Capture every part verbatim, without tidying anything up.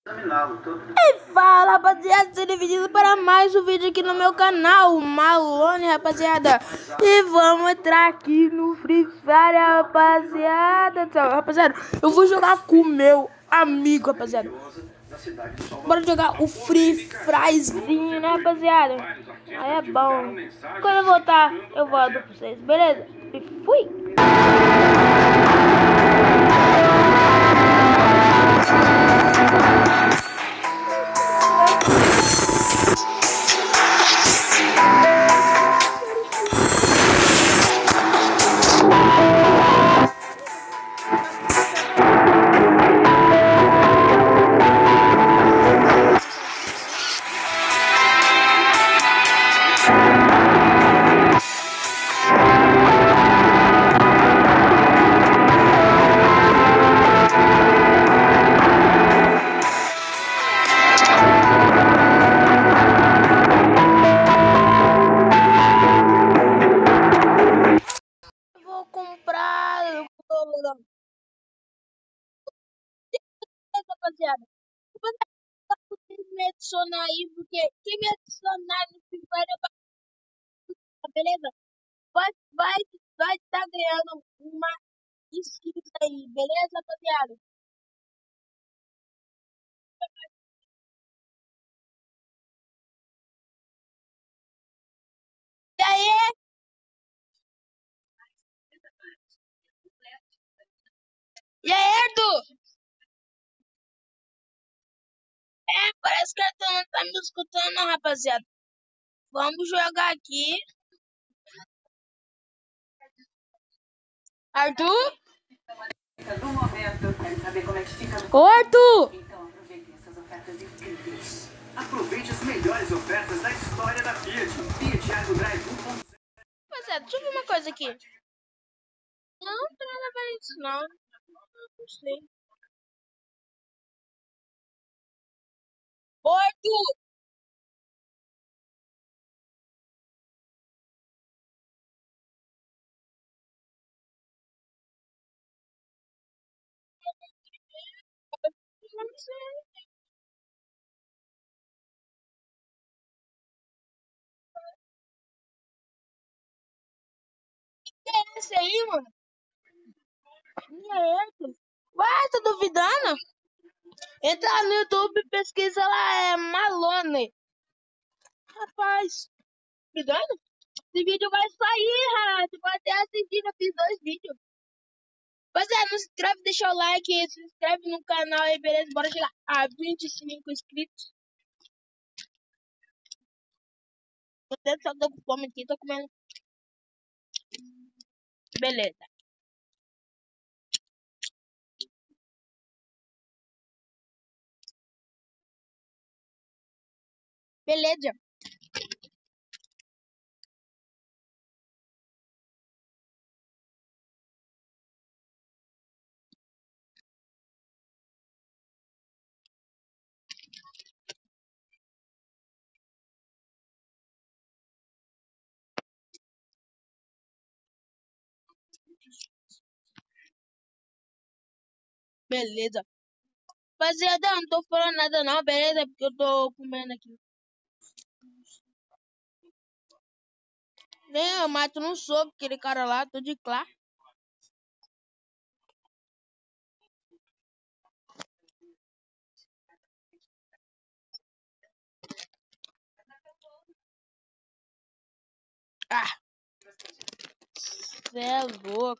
E fala, rapaziada, sejam bem-vindos para mais um vídeo aqui no meu canal, Malone, rapaziada. E vamos entrar aqui no Free Fire, rapaziada. Então, rapaziada, eu vou jogar com o meu amigo, rapaziada. Bora jogar o Free Firezinho, né, rapaziada? Aí é bom. Quando eu voltar, eu volto pra vocês, beleza? E fui! Vou comprar, rapaziada. Vocês me adicionar aí, porque quem me adicionar no Free Fire, beleza? Vai, vai, vai estar ganhando uma skin aí, beleza, rapaziada? E aí? E aí, Arthur? É, parece que o Arthur não tá me escutando, não, rapaziada. Vamos jogar aqui. Arthur? Do momento, quero saber como é que fica no... Ô, Arthur! Então aproveite essas ofertas incríveis. Aproveite as melhores ofertas da história da Fiat. Fiat Argo Drive um ponto zero. Rapaziada, deixa eu ver uma coisa aqui. Não, não tem nada a ver isso, não. Não sei. Ô, Arthur! Não sei. Que é esse aí, mano? E aí, Arthur? Vai, tá duvidando? Entra no YouTube e pesquisa lá, é Malone. Rapaz, duvidando? Esse vídeo vai sair, cara. Tu vai até assistir, eu fiz dois vídeos. Pois é, não se inscreve, deixa o like, se inscreve no canal aí, beleza? Bora chegar a vinte e cinco inscritos. Eu até só tô com fome aqui, tô comendo. Beleza. Beleza. Beleza. Rapaziada, eu não tô falando nada não, beleza? Porque eu tô comendo aqui. Nem eu mato, não soube aquele cara lá, tô de claro. Ah, cê é louco.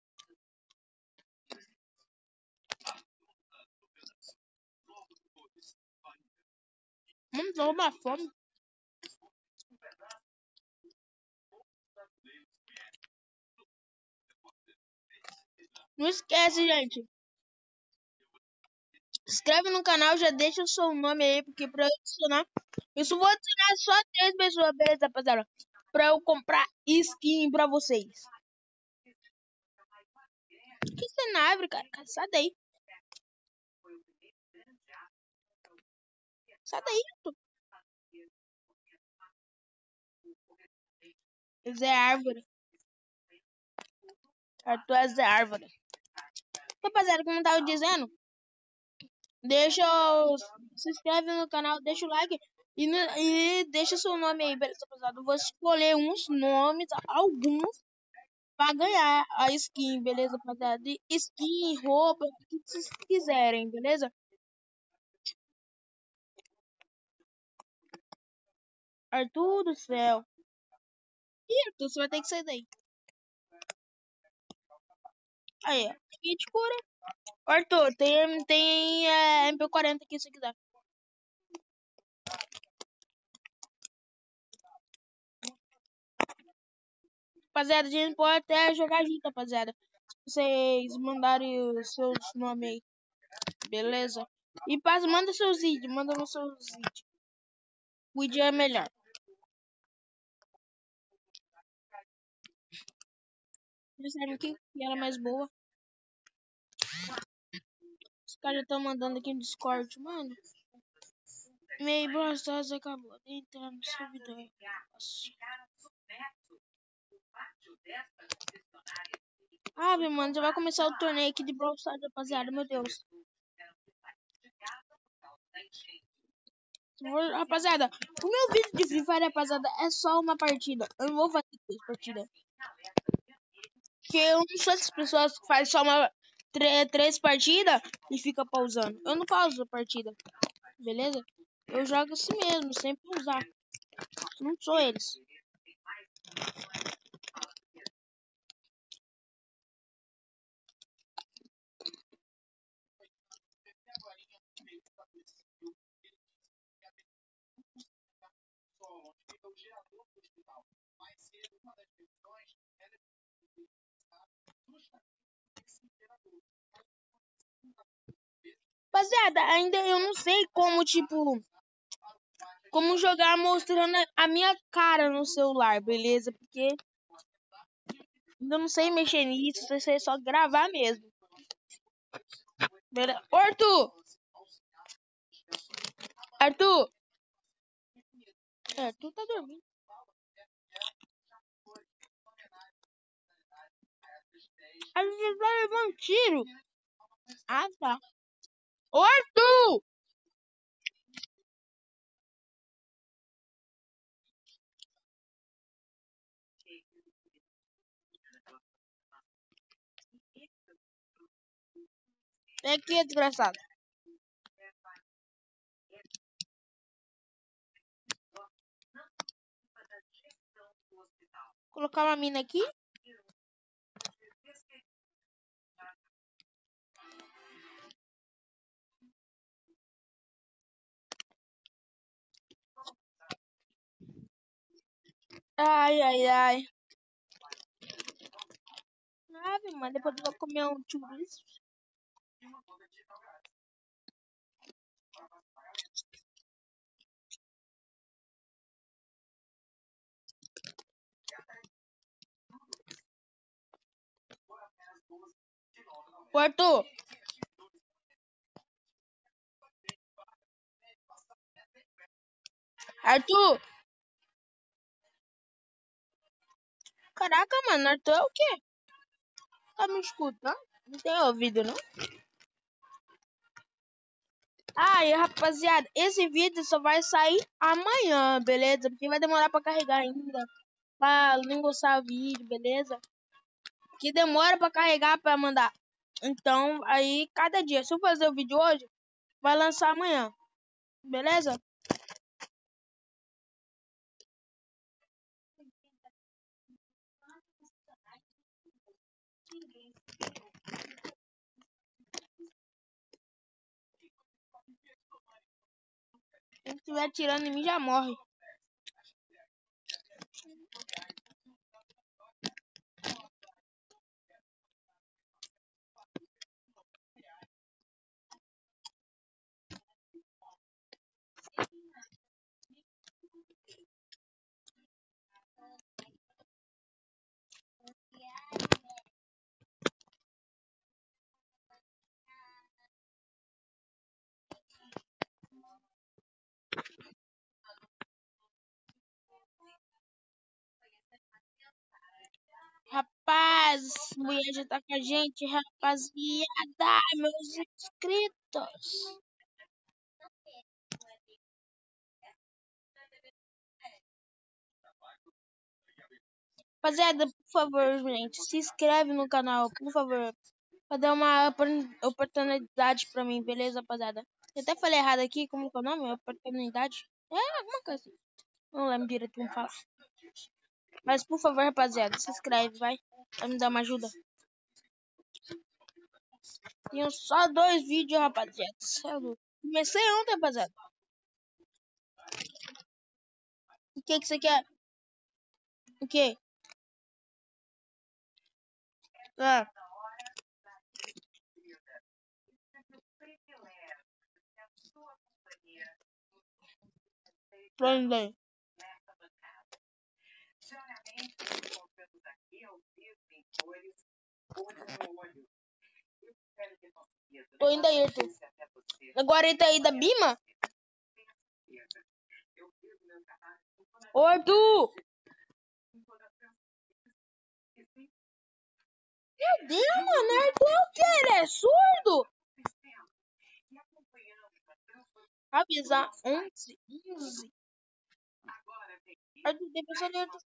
Hum, tô uma fome. Não esquece, gente. Se inscreve no canal, já deixa o seu nome aí, porque pra eu adicionar. Isso eu vou adicionar só três pessoas, beleza, rapaziada? Pra eu comprar skin pra vocês. Que isso é na árvore, cara? Cara, sai daí. Sai daí, tu. Isso é árvore. Arthur é árvore. Rapaziada, como eu tava dizendo, Deixa o... Se inscreve no canal, deixa o like e, no- e deixa seu nome aí, beleza, rapaziada? Eu vou escolher uns nomes, alguns, pra ganhar a skin, beleza, rapaziada? De skin, roupa, o que vocês quiserem, beleza? Arthur do céu. Ih, Arthur, você vai ter que sair daí. Aí, ó. Kit cura. Arthur, tem, tem é, M P quarenta aqui se quiser. Rapaziada, a gente pode até jogar junto, rapaziada. Se vocês mandarem os seus nomes aí, beleza? E passa, manda seus vídeos, manda nos seus vídeos. O vídeo é melhor. Disseram que que era mais boa. Os caras já estão mandando aqui no Discord, mano. Meio Bros acabou de entrar no servidor. Nossa. Ave, mano, já vai começar o torneio aqui de Brawl Stars, rapaziada. Meu Deus. Vou- Rapaziada, o meu vídeo de Free Fire, rapaziada, é só uma partida. Eu não vou fazer três partidas. Porque eu não sou essas pessoas que fazem só uma, três, três partidas e fica pausando. Eu não pauso a partida. Beleza? Eu jogo assim mesmo, sem pausar. Não sou eles. Rapaziada, ainda eu não sei como, tipo, como jogar mostrando a minha cara no celular, beleza? Porque ainda não sei mexer nisso, eu sei só gravar mesmo. Beleza? Ô, Arthur! Arthur! É, Arthur tá dormindo. A gente vai levar um tiro. Ah, tá. Ô, Arthur! Vem aqui, desgraçado. Colocar uma mina aqui. Ai, ai, ai. Ave, mano, depois eu vou comer um churrasco. Ô, Arthur! Arthur! Caraca, mano, Arthur é o quê? Tá me escutando? Não tem ouvido, não? Ai, rapaziada, esse vídeo só vai sair amanhã, beleza? Porque vai demorar pra carregar ainda. Pra não gostar o vídeo, beleza? Que demora pra carregar pra mandar. Então, aí, cada dia. Se eu fazer o vídeo hoje, vai lançar amanhã. Beleza? Quem estiver atirando em mim já morre. Rapaz, mulher já tá com a gente, rapaziada, meus inscritos. Rapaziada, por favor, gente, se inscreve no canal, por favor. Pra dar uma oportunidade pra mim, beleza, rapaziada? Eu até falei errado aqui, como que é o nome? Oportunidade? É, alguma coisa assim. Não lembro direito como fala. Mas, por favor, rapaziada, se inscreve, vai. Vai me dar uma ajuda. Tenho só dois vídeos, rapaziada. Sério. Comecei ontem, rapaziada. O que que você quer? O que? Ah. Prendei. Tô indo aí, Arthur. Agora ele tá aí da Bima? Ô, Arthur! Meu Deus, mano, Arthur é o que? Ele é surdo? Avisar onze, onze. Arthur, tem pessoa ali, Arthur.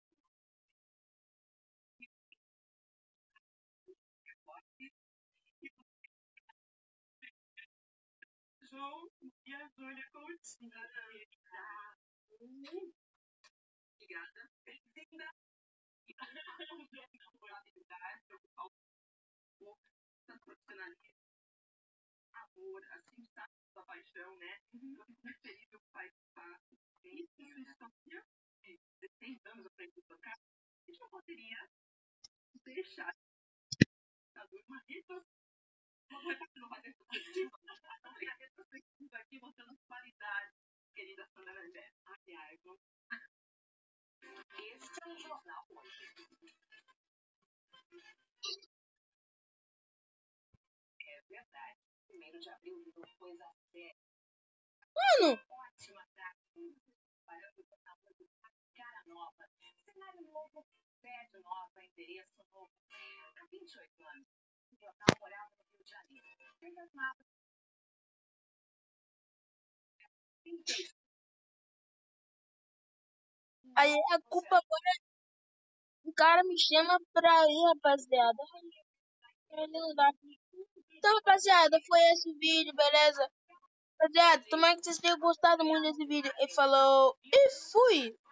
Mano! Aí a culpa agora o cara me chama pra ir, rapaziada. Ele não dá. Então, rapaziada, foi esse vídeo, beleza? Rapaziada, tomara que vocês tenham gostado muito desse vídeo. E falou e fui!